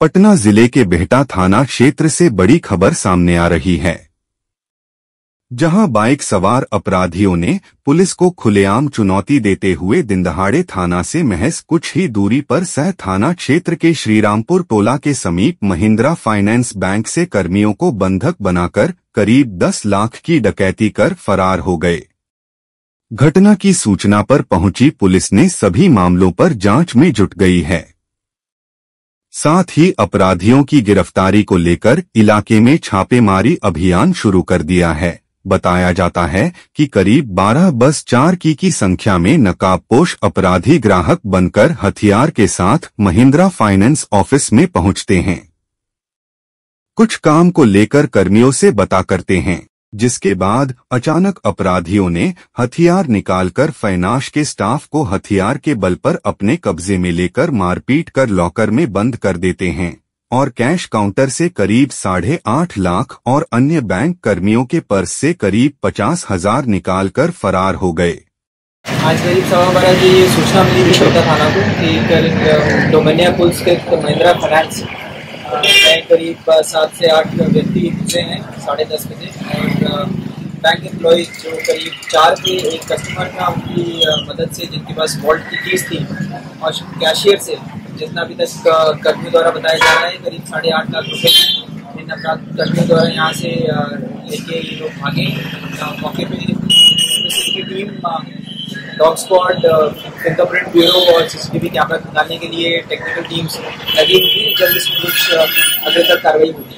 पटना जिले के बिहटा थाना क्षेत्र से बड़ी खबर सामने आ रही है, जहां बाइक सवार अपराधियों ने पुलिस को खुलेआम चुनौती देते हुए दिनदहाड़े थाना से महज कुछ ही दूरी पर सह थाना क्षेत्र के श्रीरामपुर टोला के समीप महिंद्रा फाइनेंस बैंक से कर्मियों को बंधक बनाकर करीब 10 लाख की डकैती कर फरार हो गए। घटना की सूचना पर पहुंची पुलिस ने सभी मामलों पर जांच में जुट गई है। साथ ही अपराधियों की गिरफ्तारी को लेकर इलाके में छापेमारी अभियान शुरू कर दिया है। बताया जाता है कि करीब 12-4 की संख्या में नकाबपोश अपराधी ग्राहक बनकर हथियार के साथ महिंद्रा फाइनेंस ऑफिस में पहुंचते हैं। कुछ काम को लेकर कर्मियों से बात करते हैं, जिसके बाद अचानक अपराधियों ने हथियार निकालकर फाइनेंस के स्टाफ को हथियार के बल पर अपने कब्जे में लेकर मारपीट कर लॉकर में बंद कर देते हैं और कैश काउंटर से करीब 8.5 लाख और अन्य बैंक कर्मियों के पर्स से करीब 50,000 निकालकर फरार हो गए। आज करीब 12:15 की सूचना मिली थी बिहटा थाना को कि डोमेनिया पुलिस के महिंद्रा फाइनेंस में करीब 7 से 8 व्यक्ति घुसे हैं 10:30 बजे और बैंक एम्प्लॉय जो करीब 4 के एक कस्टमर का उनकी मदद से जिनके पास वॉल्ट की कीज थी और कैशियर से जितना अभी तक कर्मियों द्वारा बताया जा रहा है करीब 8.5 लाख रुपए इन अपराध कर्मियों द्वारा यहाँ से लेके ये लोग भागे। मौके पे की team dog squad, fingerprint bureau और सीसीटीवी कैमरा निकालने के लिए टेक्निकल टीम्स लगी हुई थी। जल्द इसमें कुछ अग्रतर कार्रवाई होगी।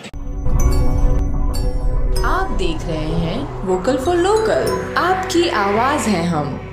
आप देख रहे हैं वोकल फॉर लोकल, आपकी आवाज है हम।